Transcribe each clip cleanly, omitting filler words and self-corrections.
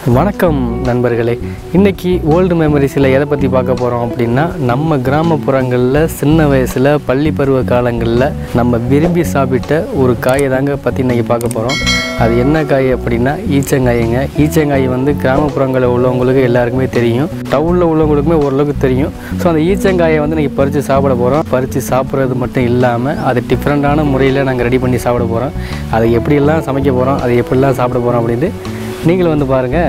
வணக்கம் நண்பர்களே. இன்றைக்கி ஓல்டு மெமரிஸில் எதை பற்றி பார்க்க போகிறோம் அப்படின்னா, நம்ம கிராமப்புறங்களில் சின்ன வயசில் பள்ளி பருவ காலங்களில் நம்ம விரும்பி சாப்பிட்ட ஒரு காயை தாங்க பற்றி இன்றைக்கி பார்க்க போகிறோம். அது என்ன காய் அப்படின்னா ஈச்சங்காய்ங்க. ஈச்சங்காய் கிராமப்புறங்களில் உள்ளவங்களுக்கு எல்லாருக்குமே தெரியும், டவுனில் உள்ளவங்களுக்குமே ஓரளவுக்கு தெரியும். ஸோ அந்த ஈச்சங்காயை இன்றைக்கி பறித்து சாப்பிட போகிறோம். பறித்து சாப்பிட்றது மட்டும் இல்லாமல் அது டிஃப்ரெண்ட்டான முறையில் நாங்கள் ரெடி பண்ணி சாப்பிட போகிறோம். அதை எப்படியெல்லாம் சமைக்க போகிறோம், அதை எப்படிலாம் சாப்பிட போகிறோம் அப்படின்ட்டு நீங்களும் பாருங்கள்.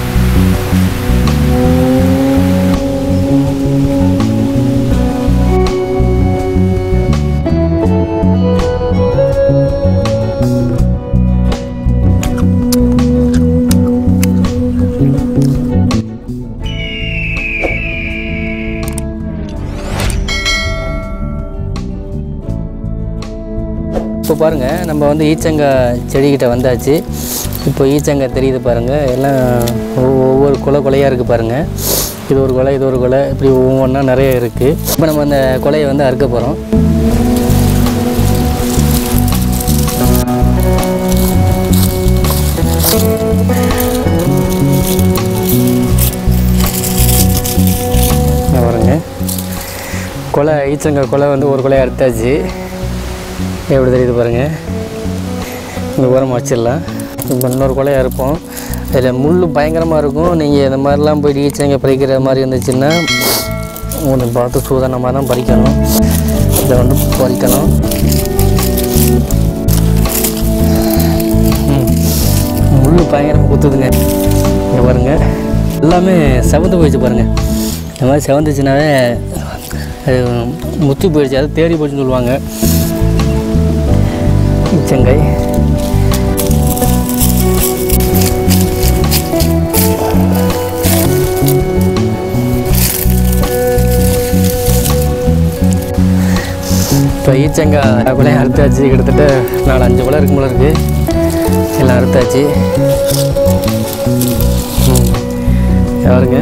இப்போ பாருங்கள், நம்ம ஈச்சங்காய் செடிக்கிட்ட வந்தாச்சு. இப்போ ஈச்சங்காய் தெரியுது பாருங்கள், எல்லாம் ஒவ்வொரு கொலையாக இருக்குது பாருங்கள். இது ஒரு கொலை, இது ஒரு கொலை, இப்படி ஒவ்வொன்றா நிறைய இருக்குது. இப்போ நம்ம அந்த கொலையை அறுக்க போகிறோம். பாருங்க, கொலை ஈச்சங்காய் கொலை ஒரு கொலையை அறுத்தாச்சு. எப்படி தெரியுது பாருங்கள். இந்த உரமாக வச்சிடலாம். இப்போ இன்னொரு கொலையாக இருப்போம். அதில் முள் பயங்கரமாக இருக்கும். நீங்கள் இந்த மாதிரிலாம் போய்ட்டு ஈச்சங்க பறிக்கிற மாதிரி இருந்துச்சுன்னா ஒன்று பார்த்து சூதானமாக தான் பறிக்கணும். இதை பறிக்கணும். முள் பயங்கரமாக குத்துதுங்க. இங்கே பாருங்கள், எல்லாமே செவந்து போயிடுச்சு பாருங்கள். இந்த மாதிரி செவந்துச்சுனாவே அது முத்தி போயிடுச்சு, அது தேடி போயிடுச்சுன்னு சொல்லுவாங்க. ஈச்சங்காய் இப்போ ஈச்சங்காய் கொலையை அறுத்தாச்சு. கிட்டத்தட்ட 4-5 கொலை இருக்கும் போல இருக்குது. எல்லாம் அறுத்தாச்சு. யாருங்க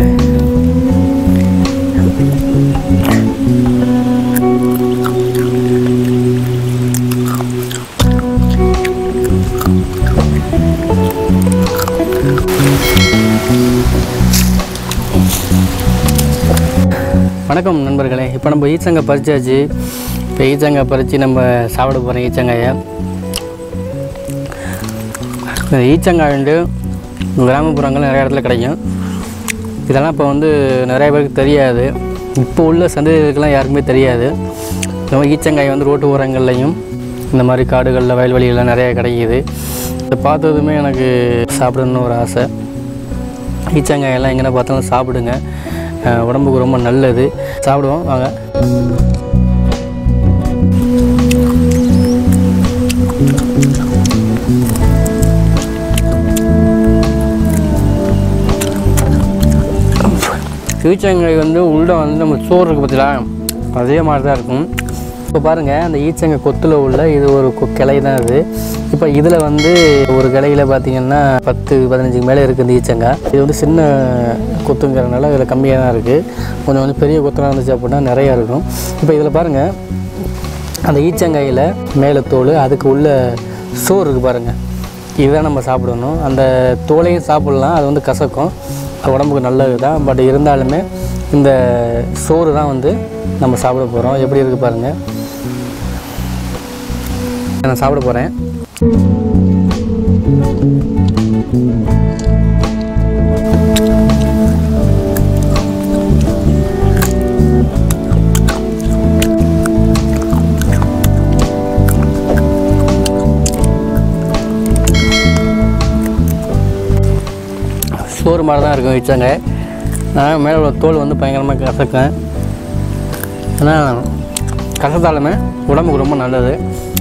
வணக்கம் நண்பர்களே. இப்போ நம்ம ஈச்சங்காய் பறிச்சாச்சு. இப்போ ஈச்சங்காய் பறித்து நம்ம சாப்பிட போகிறோம். ஈச்சங்காய் கிராமப்புறங்கள் நிறைய இடத்துல கிடைக்கும். இதெல்லாம் இப்போ நிறைய பேருக்கு தெரியாது. இப்போ உள்ள சந்ததிகளுக்கெல்லாம் யாருக்குமே தெரியாது. நம்ம ஈச்சங்காய் ரோட்டு ஓரங்கள்லையும் இந்த மாதிரி காடுகளில் வயல்வெளிகள்லாம் நிறைய கிடைக்கிது. இதை பார்த்ததுமே எனக்கு சாப்பிடணுன்னு ஒரு ஆசை. ஈச்சங்காயெல்லாம் எங்கே பார்த்தாலும் சாப்பிடுங்க, உடம்புக்கு ரொம்ப நல்லது. சாப்பிடுவோம் வாங்க. ஈச்சங்காய் உள்ள நம்ம சோறு இருக்குது பார்த்தீங்களா, அதே மாதிரி தான் இருக்கும். இப்போ பாருங்கள், அந்த ஈச்சங்காய் கொத்தில் உள்ள இது ஒரு கிளை தான் அது. இப்போ இதில் ஒரு கிளையில் பார்த்திங்கன்னா 10-15 மேலே இருக்குது இந்த ஈச்சங்காய். இது சின்ன கொத்துங்கிறதுனால இதில் கம்மியாக தான் இருக்குது. கொஞ்சம் பெரிய கொத்தெல்லாம் இருந்துச்சு அப்படின்னா நிறையா இருக்கும். இப்போ இதில் பாருங்கள், அந்த ஈச்சங்காயில் மேலே தோல், அதுக்கு உள்ள சோறு இருக்குது பாருங்கள். இதுதான் நம்ம சாப்பிடணும். அந்த தோலையும் சாப்பிட்லாம், அது கசக்கும், அது உடம்புக்கு நல்லது தான். பட் இருந்தாலுமே இந்த சோறு தான் நம்ம சாப்பிட போகிறோம். எப்படி இருக்குது பாருங்கள். நான் சாப்பிட போகிறேன். சோறு மாதிரி தான் இருக்கும் ஈச்சங்காய். நான் மேலே உள்ள தோல் பயங்கரமாக கசக்கேன். ஆனால் கசத்தாலுமே உடம்புக்கு ரொம்ப நல்லது.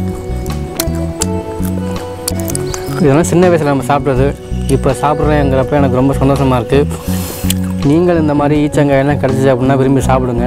இதெல்லாம் சின்ன வயசில் நம்ம சாப்பிட்றது இப்போ சாப்பிட்றேங்கிறப்ப எனக்கு ரொம்ப சந்தோஷமாக இருக்குது. நீங்கள் இந்த மாதிரி ஈச்சங்காயெல்லாம் கிடச்சிச்சு அப்படின்னா விரும்பி சாப்பிடுங்க.